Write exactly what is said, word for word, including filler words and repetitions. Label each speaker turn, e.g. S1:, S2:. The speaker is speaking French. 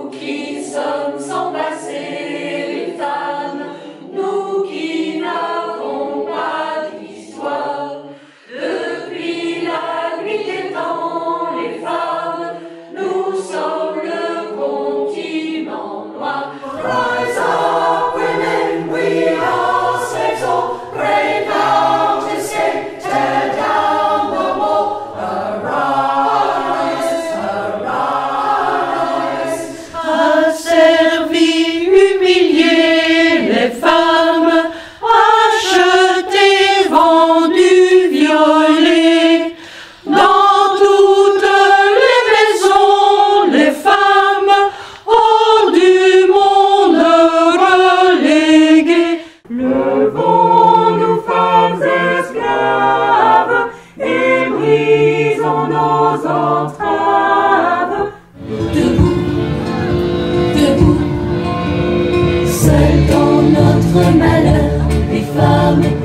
S1: Nous qui sommes sans passé, les femmes, nous qui n'avons pas d'histoire. Depuis la nuit des temps, les femmes, nous sommes le continent noir. Rise up, women, we are slaves all, brave out to escape, tear down the wall. Arise, arise.
S2: Asservis, humiliés, les femmes, achetés, vendus, violés. Dans toutes les maisons, les femmes, hors du monde reléguées.
S1: Levons-nous, femmes esclaves, et brisons nos entraves. Debout, debout, seules dans notre malheur, les femmes.